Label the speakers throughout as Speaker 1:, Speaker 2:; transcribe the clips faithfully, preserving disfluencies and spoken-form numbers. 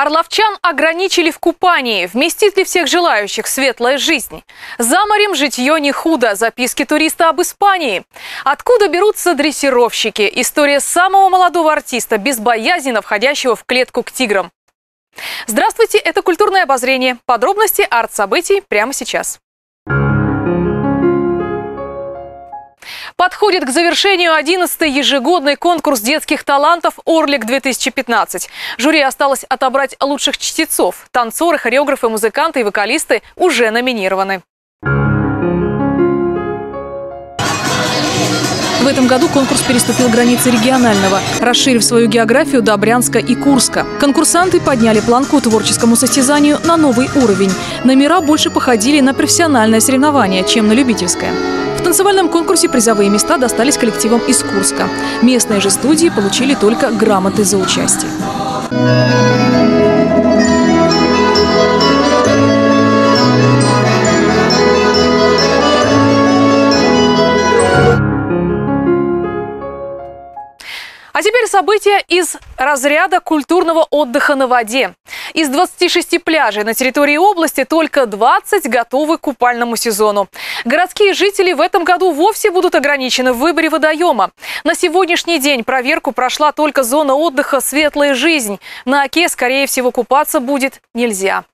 Speaker 1: Орловчан ограничили в купании. Вместит ли всех желающих светлая жизнь? За морем житье не худо. Записки туриста об Испании. Откуда берутся дрессировщики? История самого молодого артиста, безбоязненно входящего в клетку к тиграм. Здравствуйте, это «Культурное обозрение». Подробности арт-событий прямо сейчас. Подходит к завершению одиннадцатый ежегодный конкурс детских талантов «Орлик-две тысячи пятнадцать». Жюри осталось отобрать лучших чтецов. Танцоры, хореографы, музыканты и вокалисты уже номинированы. В этом году конкурс переступил границы регионального, расширив свою географию до Брянска и Курска. Конкурсанты подняли планку творческому состязанию на новый уровень. Номера больше походили на профессиональное соревнование, чем на любительское. В танцевальном конкурсе призовые места достались коллективам из Курска. Местные же студии получили только грамоты за участие. А теперь события из разряда культурного отдыха на воде. Из двадцати шести пляжей на территории области только двадцать готовы к купальному сезону. Городские жители в этом году вовсе будут ограничены в выборе водоема. На сегодняшний день проверку прошла только зона отдыха «Светлая жизнь». На Оке, скорее всего, купаться будет нельзя.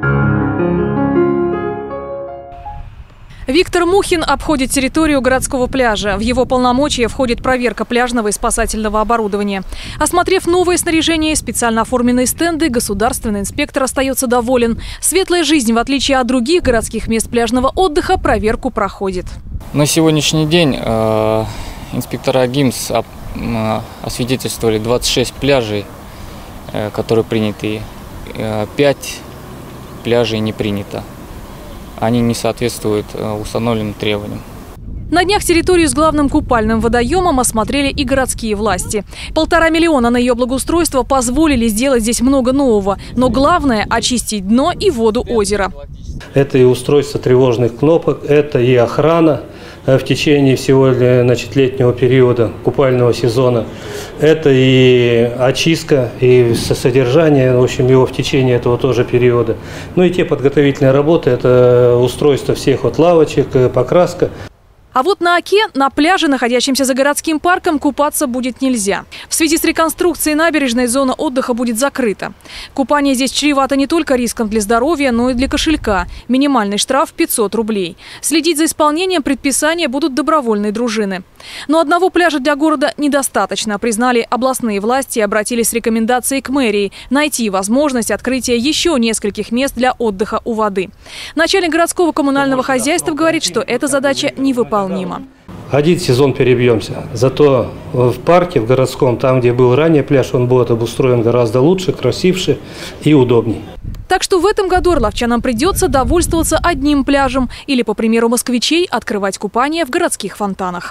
Speaker 1: Виктор Мухин обходит территорию городского пляжа. В его полномочия входит проверка пляжного и спасательного оборудования. Осмотрев новое снаряжение и специально оформленные стенды, государственный инспектор остается доволен. «Светлая жизнь», в отличие от других городских мест пляжного отдыха, проверку проходит.
Speaker 2: На сегодняшний день э, инспектора ГИМС об, э, освидетельствовали двадцать шесть пляжей, э, которые приняты. Э, пять пляжей не принято. Они не соответствуют установленным требованиям.
Speaker 1: На днях территорию с главным купальным водоемом осмотрели и городские власти. Полтора миллиона на ее благоустройство позволили сделать здесь много нового. Но главное – очистить дно и воду озера.
Speaker 3: Это и устройство тревожных кнопок, это и охрана в течение всего, значит, летнего периода купального сезона. Это и очистка, и содержание, в общем, его в течение этого тоже периода. Ну и те подготовительные работы, это устройство всех вот лавочек, покраска.
Speaker 1: А вот на Оке, на пляже, находящемся за городским парком, купаться будет нельзя. В связи с реконструкцией набережной зона отдыха будет закрыта. Купание здесь чревато не только риском для здоровья, но и для кошелька. Минимальный штраф – пятьсот рублей. Следить за исполнением предписания будут добровольные дружины. Но одного пляжа для города недостаточно, признали областные власти и обратились с рекомендацией к мэрии найти возможность открытия еще нескольких мест для отдыха у воды. Начальник городского коммунального хозяйства говорит, что эта задача невыполнима.
Speaker 3: Один сезон перебьемся. Зато в парке, в городском, там, где был ранее пляж, он будет обустроен гораздо лучше, красивше и удобней.
Speaker 1: Так что в этом году орловчанам придется довольствоваться одним пляжем или, по примеру москвичей, открывать купание в городских фонтанах.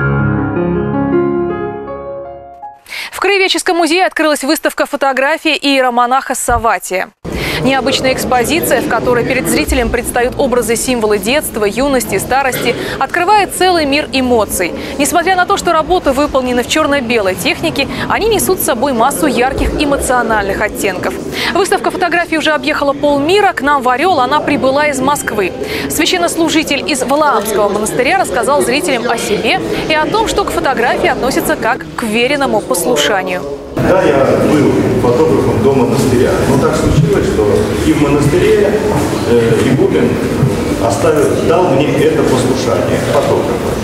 Speaker 1: В Краеведческом музее открылась выставка фотографий иеромонаха Савватия. Необычная экспозиция, в которой перед зрителем предстают образы, символы детства, юности, старости, открывает целый мир эмоций. Несмотря на то, что работы выполнены в черно-белой технике, они несут с собой массу ярких эмоциональных оттенков. Выставка фотографий уже объехала полмира. К нам в Орел она прибыла из Москвы. Священнослужитель из Валаамского монастыря рассказал зрителям о себе и о том, что к фотографии относятся как к веренному послушанию.
Speaker 4: Да, я был фотографом до монастыря, но так случилось, что и в монастыре э, Игумен оставил, дал мне это послушание фотографа.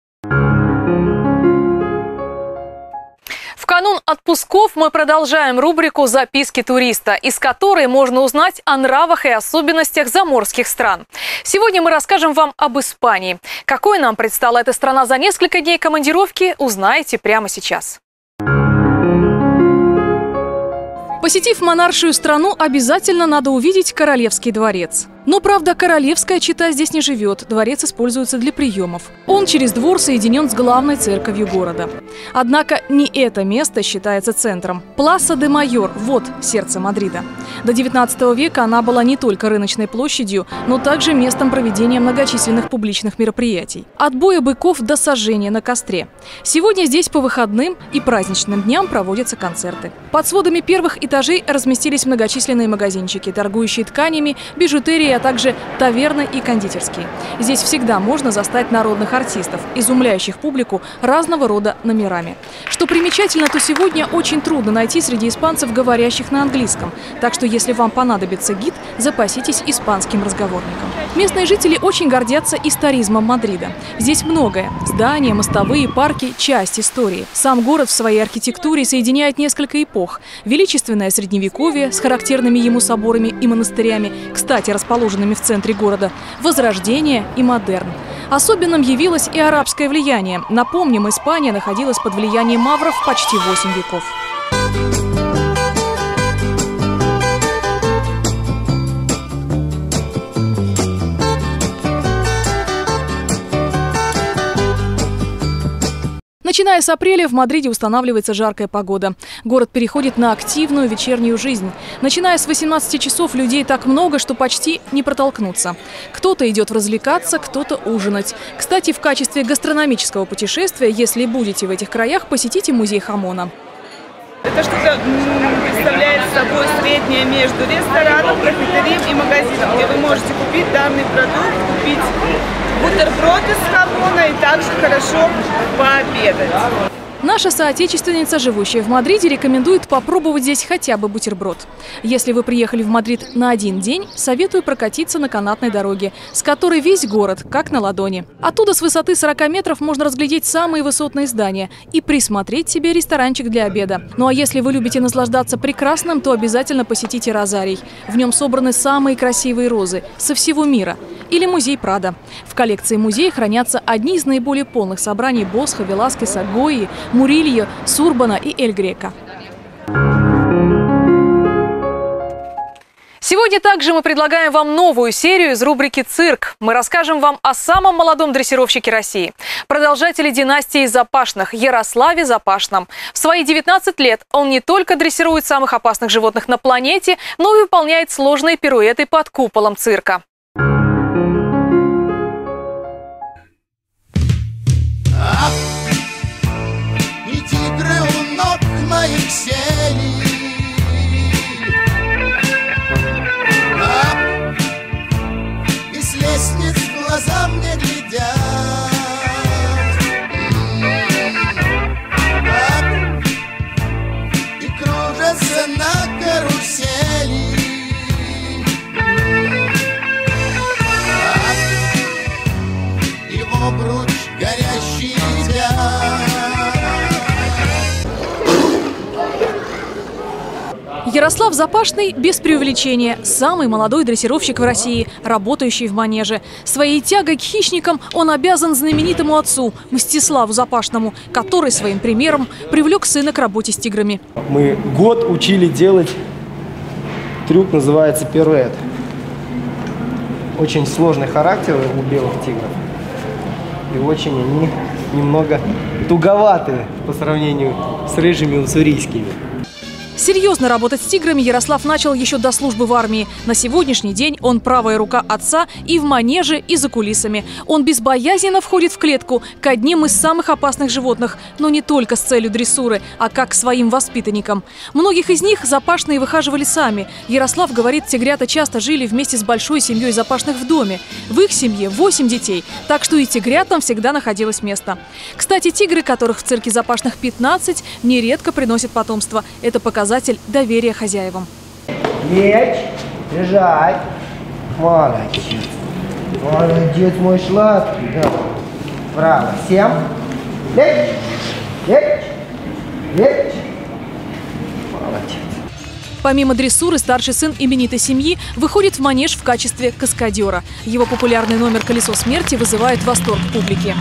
Speaker 1: В канун отпусков мы продолжаем рубрику «Записки туриста», из которой можно узнать о нравах и особенностях заморских стран. Сегодня мы расскажем вам об Испании. Какой нам предстала эта страна за несколько дней командировки, узнаете прямо сейчас. Посетив монаршую страну, обязательно надо увидеть Королевский дворец. Но, правда, королевская чета здесь не живет, дворец используется для приемов. Он через двор соединен с главной церковью города. Однако не это место считается центром. Пласа де Майор – вот сердце Мадрида. До девятнадцатого века она была не только рыночной площадью, но также местом проведения многочисленных публичных мероприятий. От боя быков до сожжения на костре. Сегодня здесь по выходным и праздничным дням проводятся концерты. Под сводами первых этажей разместились многочисленные магазинчики, торгующие тканями, бижутерией, а также таверны и кондитерские. Здесь всегда можно застать народных артистов, изумляющих публику разного рода номерами. Что примечательно, то сегодня очень трудно найти среди испанцев говорящих на английском. Так что если вам понадобится гид, запаситесь испанским разговорником. Местные жители очень гордятся историзмом Мадрида. Здесь многое. Здания, мостовые, парки – часть истории. Сам город в своей архитектуре соединяет несколько эпох. Величественное средневековье с характерными ему соборами и монастырями, кстати, расположенными в центре города, возрождение и модерн. Особенным явилось и арабское влияние. Напомним, Испания находилась под влиянием мавров почти восемь веков. Начиная с апреля в Мадриде устанавливается жаркая погода. Город переходит на активную вечернюю жизнь. Начиная с восемнадцати часов людей так много, что почти не протолкнуться. Кто-то идет развлекаться, кто-то ужинать. Кстати, в качестве гастрономического путешествия, если будете в этих краях, посетите музей хамона.
Speaker 5: Это что-то представляет собой среднее между рестораном, кафетерием и магазином, где вы можете купить данный продукт, купить бутерброды с хамона и также хорошо пообедать.
Speaker 1: Наша соотечественница, живущая в Мадриде, рекомендует попробовать здесь хотя бы бутерброд. Если вы приехали в Мадрид на один день, советую прокатиться на канатной дороге, с которой весь город как на ладони. Оттуда с высоты сорока метров можно разглядеть самые высотные здания и присмотреть себе ресторанчик для обеда. Ну а если вы любите наслаждаться прекрасным, то обязательно посетите Розарий. В нем собраны самые красивые розы со всего мира. Или музей Прадо. В коллекции музея хранятся одни из наиболее полных собраний Босха, Веласкеса, Гойи, Мурильо, Сурбана и Эль Греко. Сегодня также мы предлагаем вам новую серию из рубрики «Цирк». Мы расскажем вам о самом молодом дрессировщике России, продолжателе династии Запашных, Ярославе Запашном. В свои девятнадцать лет он не только дрессирует самых опасных животных на планете, но и выполняет сложные пируэты под куполом цирка.
Speaker 6: Моих сели, а, и с лестниц глаза мне глядят, а, и кружатся на карусели, а, и в обруч горящий летят.
Speaker 1: Ярослав Запашный, без преувеличения, самый молодой дрессировщик в России, работающий в манеже. Своей тягой к хищникам он обязан знаменитому отцу, Мстиславу Запашному, который своим примером привлек сына к работе с тиграми.
Speaker 7: Мы год учили делать трюк, называется пируэт. Очень сложный характер у белых тигров. И очень они немного туговатые по сравнению с рыжими уссурийскими.
Speaker 1: Серьезно работать с тиграми Ярослав начал еще до службы в армии. На сегодняшний день он правая рука отца и в манеже, и за кулисами. Он безбоязненно входит в клетку к одним из самых опасных животных, но не только с целью дрессуры, а как к своим воспитанникам. Многих из них Запашные выхаживали сами. Ярослав говорит, тигрята часто жили вместе с большой семьей Запашных в доме. В их семье восемь детей, так что и тигрятам всегда находилось место. Кстати, тигры, которых в цирке Запашных пятнадцать, нередко приносят потомство. Это показатель доверия хозяевам.
Speaker 7: Лечь, лежать. Молодец. Молодец, мой сладкий. Да. Браво. Всем. Лечь, лечь, лечь. Молодец.
Speaker 1: Помимо дрессуры, старший сын именитой семьи выходит в манеж в качестве каскадера. Его популярный номер «Колесо смерти» вызывает восторг публики.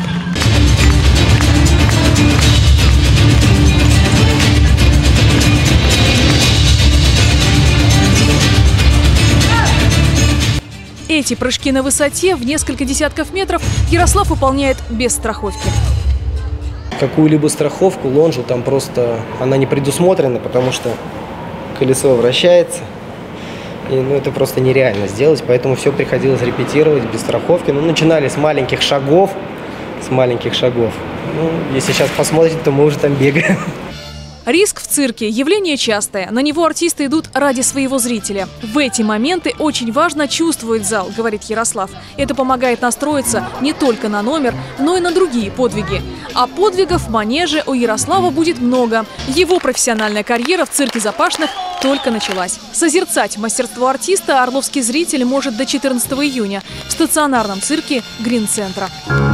Speaker 1: эти прыжки на высоте в несколько десятков метров Ярослав выполняет без страховки.
Speaker 7: Какую-либо страховку, лонжу там просто она не предусмотрена, потому что колесо вращается. И ну, это просто нереально сделать, поэтому все приходилось репетировать без страховки. Ну, начинали с маленьких шагов, с маленьких шагов. Ну, если сейчас посмотрите, то мы уже там бегаем.
Speaker 1: Риск в цирке – явление частое. На него артисты идут ради своего зрителя. В эти моменты очень важно чувствовать зал, говорит Ярослав. Это помогает настроиться не только на номер, но и на другие подвиги. А подвигов в манеже у Ярослава будет много. Его профессиональная карьера в цирке Запашных только началась. Созерцать мастерство артиста орловский зритель может до четырнадцатого июня в стационарном цирке Грин-центра.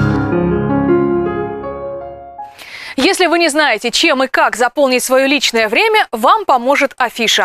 Speaker 1: Если вы не знаете, чем и как заполнить свое личное время, вам поможет афиша.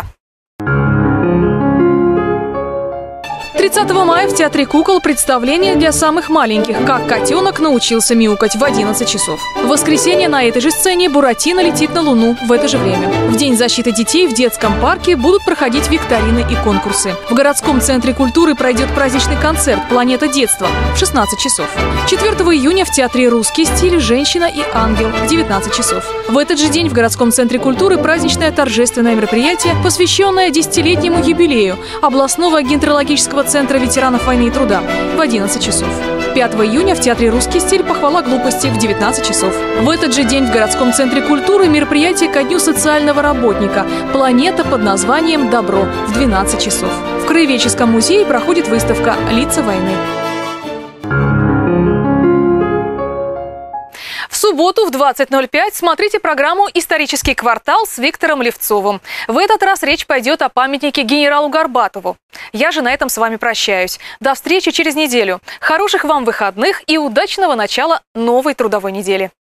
Speaker 1: тридцатого мая в Театре кукол представление для самых маленьких «Как котенок научился мяукать» в одиннадцать часов. В воскресенье на этой же сцене Буратино летит на Луну в это же время. В День защиты детей в детском парке будут проходить викторины и конкурсы. В городском центре культуры пройдет праздничный концерт «Планета детства» в шестнадцать часов. четвёртого июня в Театре «Русский стиль» «Женщина и ангел» в девятнадцать часов. В этот же день в городском центре культуры праздничное торжественное мероприятие, посвященное десятилетнему юбилею областного геронтологического центра Центра ветеранов войны и труда в одиннадцать часов. пятого июня в Театре «Русский стиль» «Похвала глупости» в девятнадцать часов. В этот же день в городском центре культуры мероприятие ко дню социального работника «Планета» под названием «Добро» в двенадцать часов. В Краеведческом музее проходит выставка «Лица войны». В субботу в двадцать ноль пять смотрите программу «Исторический квартал» с Виктором Левцовым. В этот раз речь пойдет о памятнике генералу Горбатову. Я же на этом с вами прощаюсь. До встречи через неделю. Хороших вам выходных и удачного начала новой трудовой недели.